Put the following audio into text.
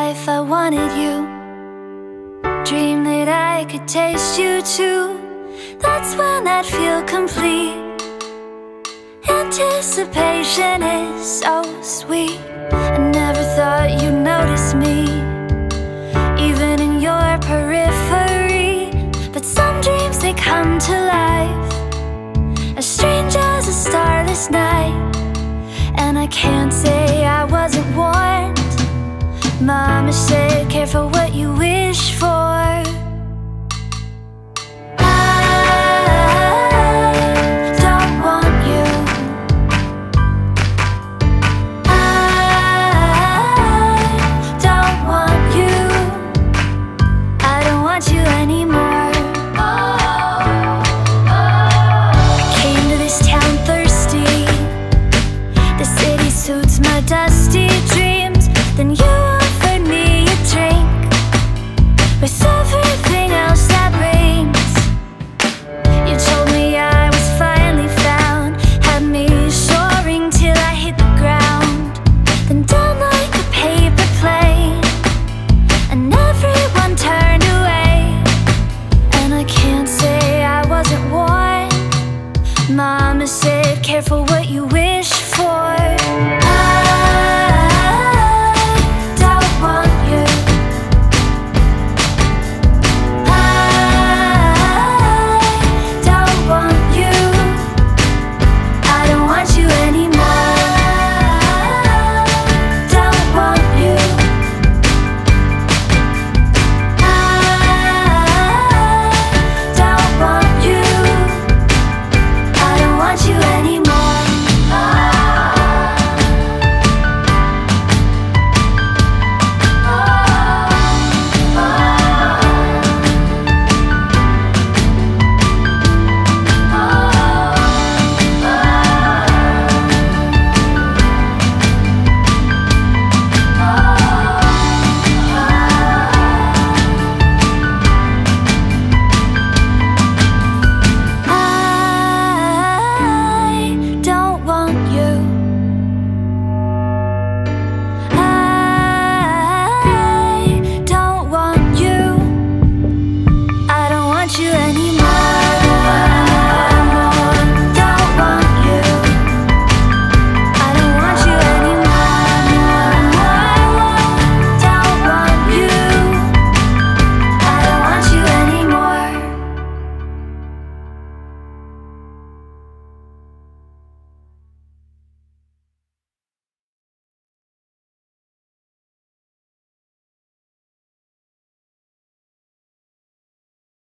life I wanted you. Dream that I could taste you too. That's when I'd feel complete. Anticipation is so sweet. I never thought you'd notice me, even in your periphery. But some dreams, they come to life, as strange as a starless night. And I can't say I wasn't warned. Mama said, careful what you wish for. Suits my dusty dreams. Then you offered me a drink with everything else that rings. You told me I was finally found, had me soaring till I hit the ground, then down like a paper plane, and everyone turned away. And I can't say I wasn't warned. Mama said, careful what you wish for.